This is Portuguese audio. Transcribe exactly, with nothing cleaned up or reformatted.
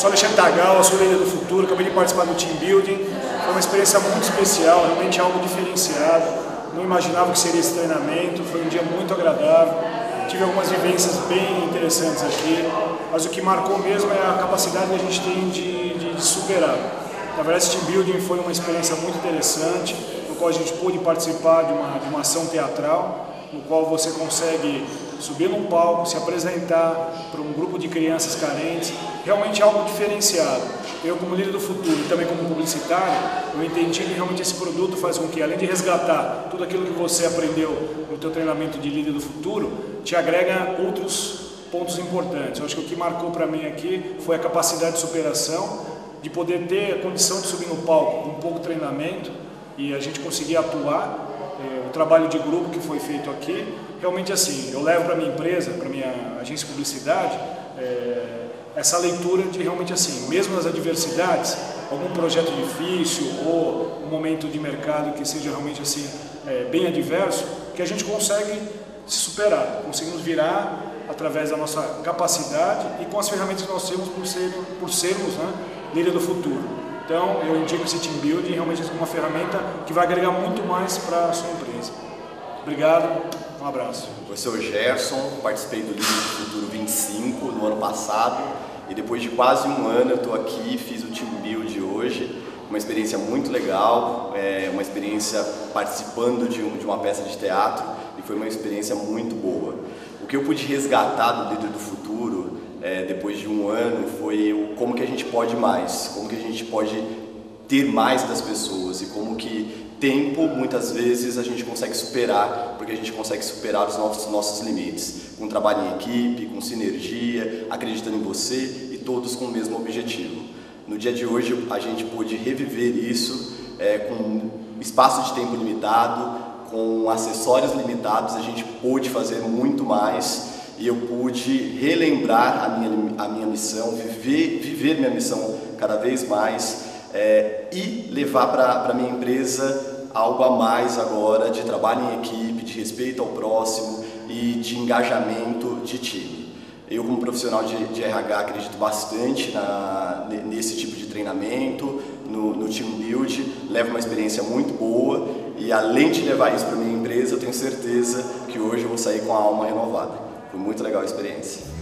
sou Alexandre Tagal, sou líder do futuro, acabei de participar do Team Building. Foi uma experiência muito especial, realmente algo diferenciado. Não imaginava que seria esse treinamento, foi um dia muito agradável. Tive algumas vivências bem interessantes aqui, mas o que marcou mesmo é a capacidade que a gente tem de, de, de superar. Na verdade, esse Team Building foi uma experiência muito interessante, no qual a gente pôde participar de uma, de uma ação teatral, no qual você consegue subir num palco, se apresentar para um grupo de crianças carentes, realmente algo diferenciado. Eu, como líder do futuro e também como publicitário, eu entendi que realmente esse produto faz com que, além de resgatar tudo aquilo que você aprendeu no teu treinamento de líder do futuro, te agrega outros pontos importantes. Eu acho que o que marcou para mim aqui foi a capacidade de superação, de poder ter a condição de subir no palco com pouco treinamento e a gente conseguir atuar. O trabalho de grupo que foi feito aqui, realmente assim, eu levo para minha empresa, para minha agência de publicidade, é, essa leitura de realmente assim, mesmo nas adversidades, algum projeto difícil ou um momento de mercado que seja realmente assim, é, bem adverso, que a gente consegue se superar, conseguimos virar através da nossa capacidade e com as ferramentas que nós temos por, ser, por sermos, né, líder do futuro. Então, eu indico esse Team Building realmente como uma ferramenta que vai agregar muito mais para a sua empresa. Obrigado, um abraço. Eu sou o Gerson, participei do Líder do Futuro vinte e cinco no ano passado e depois de quase um ano eu estou aqui, fiz o Team Build hoje. Uma experiência muito legal, é, uma experiência participando de, um, de uma peça de teatro e foi uma experiência muito boa. O que eu pude resgatar do Líder do Futuro É, depois de um ano, foi o, como que a gente pode mais, como que a gente pode ter mais das pessoas e como que tempo, muitas vezes, a gente consegue superar, porque a gente consegue superar os nossos, nossos limites, com trabalho em equipe, com sinergia, acreditando em você e todos com o mesmo objetivo. No dia de hoje, a gente pôde reviver isso é, com espaço de tempo limitado, com acessórios limitados, a gente pôde fazer muito mais. E eu pude relembrar a minha, a minha missão, viver, viver minha missão cada vez mais é, e levar para a minha empresa algo a mais agora de trabalho em equipe, de respeito ao próximo e de engajamento de time. Eu, como profissional de, de R H, acredito bastante na, nesse tipo de treinamento, no, no Team Build, levo uma experiência muito boa e além de levar isso para a minha empresa, eu tenho certeza que hoje eu vou sair com a alma renovada. Foi muito legal a experiência.